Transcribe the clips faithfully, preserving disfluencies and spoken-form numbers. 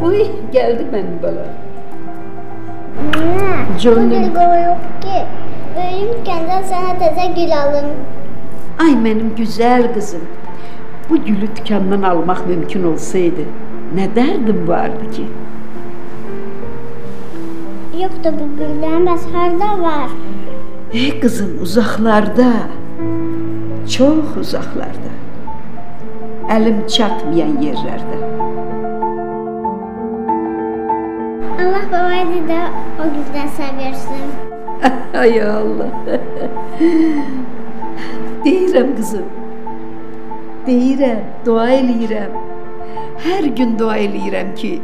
Uy, geldi benim balam. Anne, bu Canım. gül qova yox ki. Böyümkən də sənə təzə gül alım. Ay benim güzel kızım. Bu gülü dükkandan almak mümkün olsaydı ne derdim vardı ki? Yox da bu güllərin bəs harda var? Ey kızım uzaklarda, çok uzaklarda, elim çatmayan yerlerde. Allah babaydı da o güldən seversin. Ay Allah. Deyirəm kızım. Deyirəm, dua eləyirəm. Her gün dua eləyirəm ki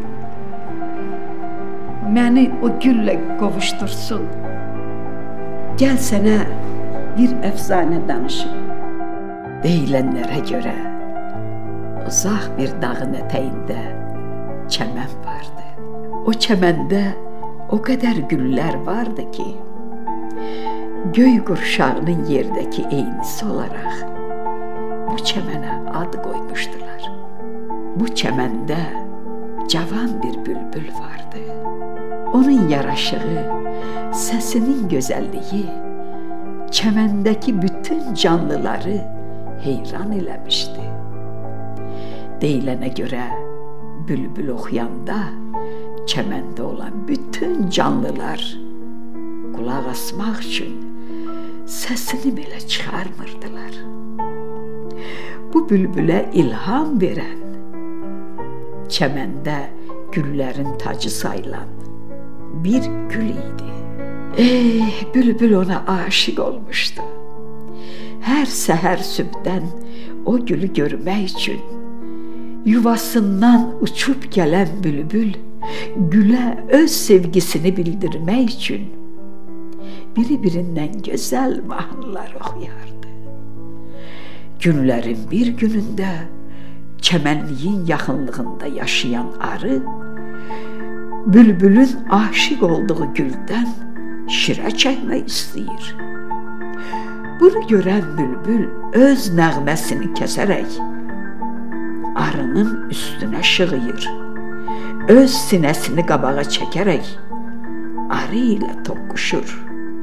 məni o gülle qovuştursun. Gel sənə bir əfsanə danışım. Deyilənlərə görə uzaq bir dağın ətəyində çəmən vardı. O çəməndə o qədər güllər vardı ki, göy qurşağının yerdəki eynisi olaraq bu çəmənə ad qoymuşdular. Bu çəməndə cavan bir bülbül vardı. Onun yaraşığı, səsinin gözəlliyi çəməndəki bütün canlıları heyran eləmişdi. Deyilənə görə bülbül oxuyanda çəməndə olan bütün canlılar qulaq asmaq üçün səsini belə çıxarmırdılar. Bu bülbülə ilham verən, çəməndə güllərin tacı sayılan bir gül idi. Eh, bülbül ona aşiq olmuşdu. Hər səhər sübdən o gülü görmək üçün yuvasından uçub gələn bülbül gülə öz sevgisini bildirmək üçün biri-birindən gözəl mahnılar oxuyardı. Günlərin bir günündə çəmənliyin yaxınlığında yaşayan arı bülbülün aşiq olduğu güldən şirə çəkmək istəyir. Bunu görən bülbül öz nəğməsini kəsərək arının üstünə şığıyır. Öz sinəsini qabağa çəkərək arı ilə toqquşur.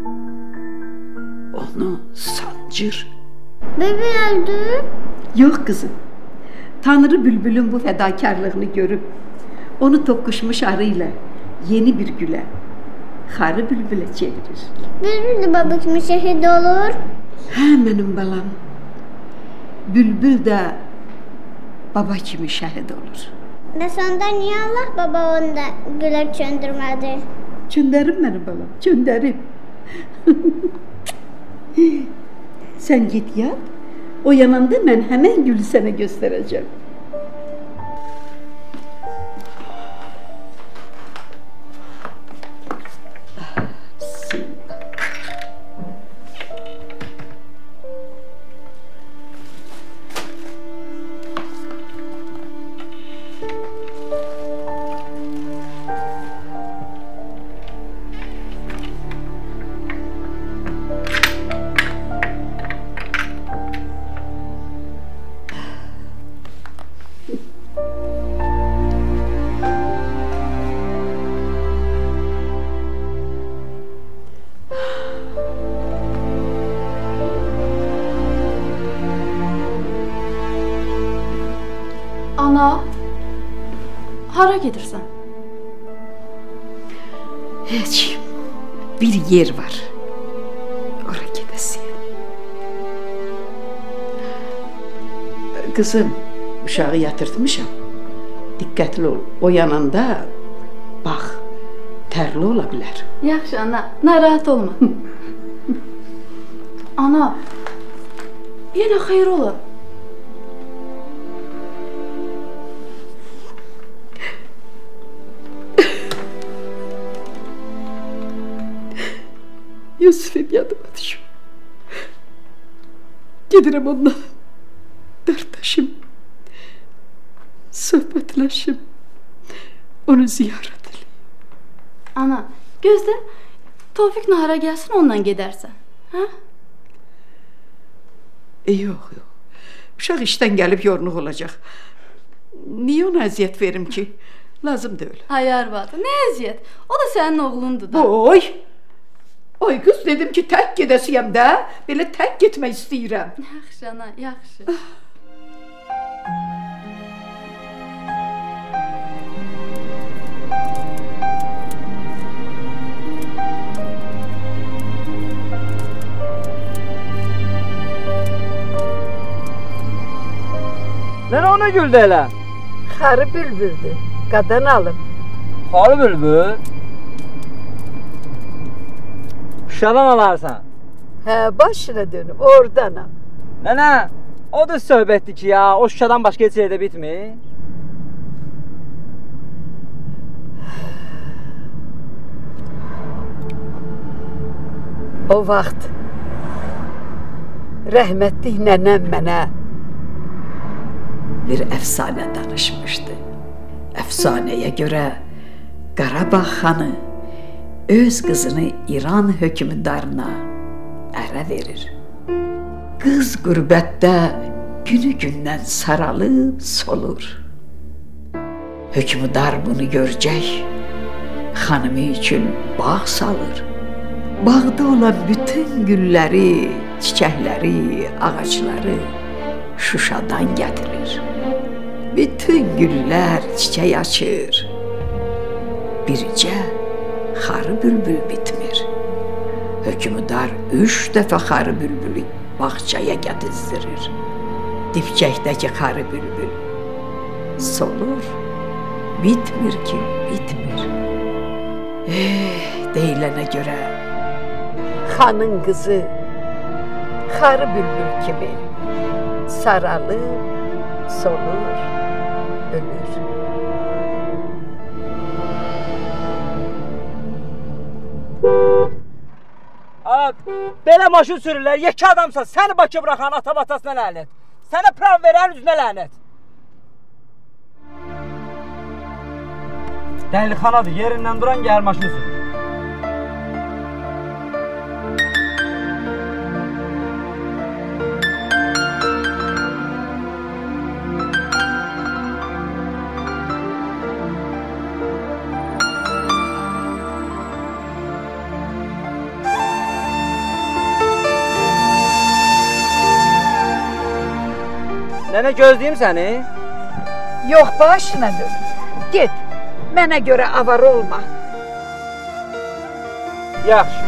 Onu sancır. Bülbül öldü? Yox kızım. Tanrı bülbülün bu fədakarlığını görüb onu toqquşmuş arı ilə yeni bir gülə, xarı bülbülə çevirir. Bülbül də baba kimi şəhid olur. Hə, mənim balam. Bülbül də baba kimi şəhid olur. Bəs onda niyə Allah baba onu da gülə çöndürmədi? Çöndərim mənim balam, çöndərim. Sən git yat, o yananda mən həmən gülü sənə göstərəcəm. Ana, hara gedirsən? Heç, bir yer var. Ora gedəsiyəm. Kızım, uşağı yatırtmışam. Diqqətli ol, oyananda bax, tərli ola bilər. Yaxşı ana, narahat olma. Ana, yenə xeyir ola. Yusuf'um yadıma düşüyor. Gidirəm onunla dertleşim, sohbetleşim, onu ziyaret edeyim. Ana, gözlə, Tevfik nahara gəlsin, onunla gedərsən, hə? E, yox, yox. Uşaq işdən gəlib yorğun olacaq. Niyə ona əziyyət verim ki? lazım deyil. Ay arvadı, nə əziyyət? O da sənin oğlundur da. Oy! Ay qız, dedim ki, tək gedəsiyəm də, belə tək getmək istəyirəm. Yaxşı ana, yaxşı. Nə onu güldü elə? Xarı bülbüldür, qadan alım. Xarı bülbül? Şuşadan alarsan? Hə, başına dönüm, oradanam. Nənə, o da söhbətdir ki ya, o şuşadan başqa heç yerdə bitmir. O vaxt rəhmətlik nənəm mənə bir əfsanə danışmışdı. Əfsanəyə görə Qarabağ xanı öz qızını İran hökmdarına ərə verir. Qız qürbətdə günü-gündən saralıb solur. Hökmdar bunu görəcək, xanımı üçün bağ salır. Bağda olan bütün gülləri, çiçəkləri, ağacları Şuşadan gətirir. Bütün güllər çiçək açır. Bircə xarı bülbül bitmir. Hökmdar üç dəfə xarı bülbülü bağçaya gətizdirir. Dibçəkdəki xarı bülbül solur, bitmir ki, bitmir. Eh, deyilənə görə xanın qızı xarı bülbül kimi saralır, solur, ölür. Abi, belə maşın sürürlər, yekə adamsan, səni Bakı bıraxan ata-batasına lənət. Sənə prav verən üzünə lənət. Dəlixanadır, yerindən duran gəl maşını sürür. Nənə, gözləyim səni? Yox, başına dön. Get, mənə görə avar olma. Yaxşı.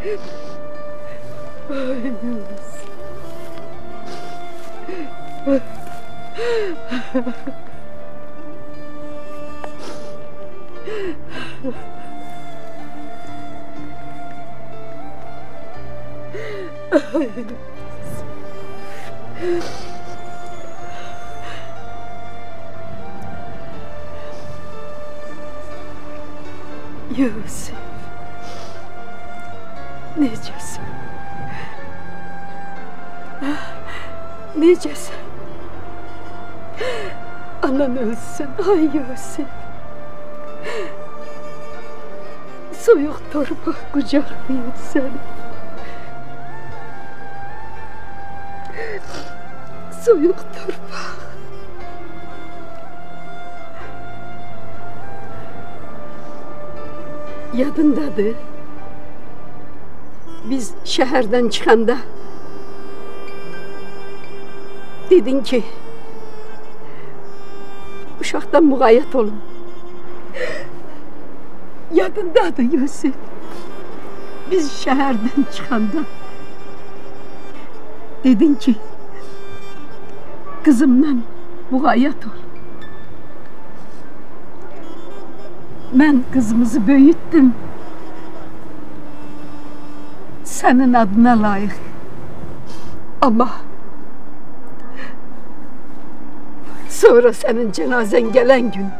Ay Yusuf. Yusuf, necesin? Necesin? Anan ölsün, ay Yusuf. Soyuq torpaq qucaqlayır səni. Soyuq torpaq. Yadındadır. Biz şəhərdən çıxanda dedin ki, uşaqdan müğayyət olun. Yadındadır Yusuf. Biz şəhərdən çıxanda dedin ki, qızımdan müğayyət ol. Mən qızımızı böyütdüm. Sənin adına layiq. Amma sonra sənin cənazən gələn gün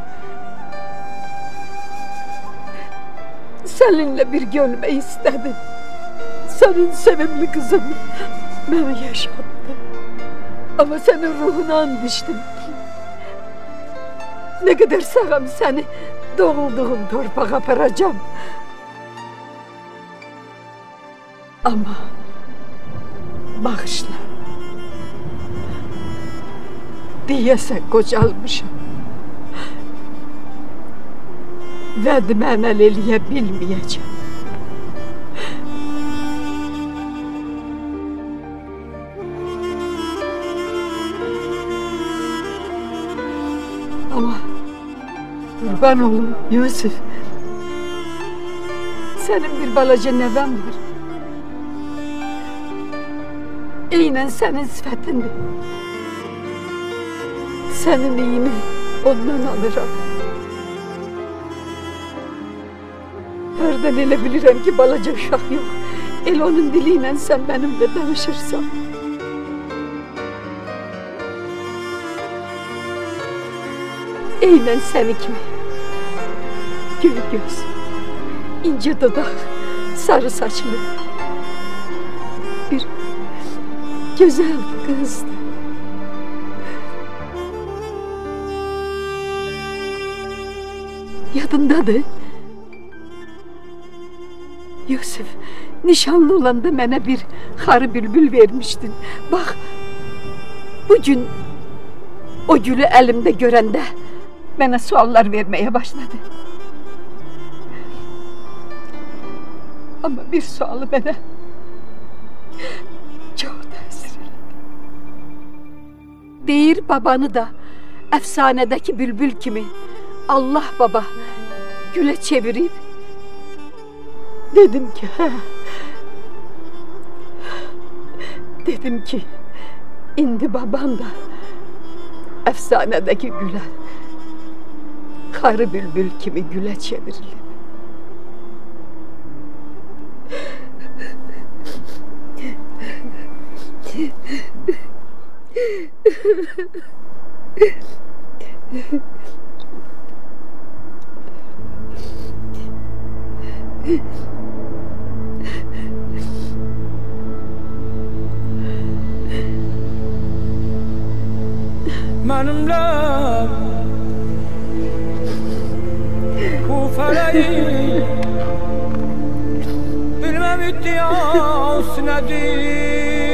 səninlə bir görmək istədim. Sənin sevimli qızın məni yaşatdı. Amma sənin ruhuna and içdim. Nə qədər sağam səni doğulduğun torpağa aparacağım. Amma bağışla. Deyəsən qocalmışam. Vədimə əməl eləyə bilməyəcəm. Amma qurban olum Yusuf. Sənin bir balaca nəvən var. Eynən sənin sifətindir. Sənin iyini ondan alıram. Hərdən elə bilirəm ki, balaca uşaq yox. El onun dili ilə sən mənimlə danışırsan. Eynən səni kimi. Göy göz, ince dodaq, sarı saçlı. Bir güzel kızdı. Yadındadır. Yusuf, nişanlı olanda mənə bir xarı bülbül vermişdin. Bax, bugün o gülü əlimdə görəndə mənə suallar verməyə başladı. Amma bir sualı mənə çox təsir elədi. Deyir babanı da əfsanədəki bülbül kimi Allah baba gülə çevirib. Dedim ki, hə. Dedim ki, indi baban da əfsanədəki gülə, xarı bülbül kimi gülə çevrilib. Mənimlə bu fələyin bilməm iddiası nədir.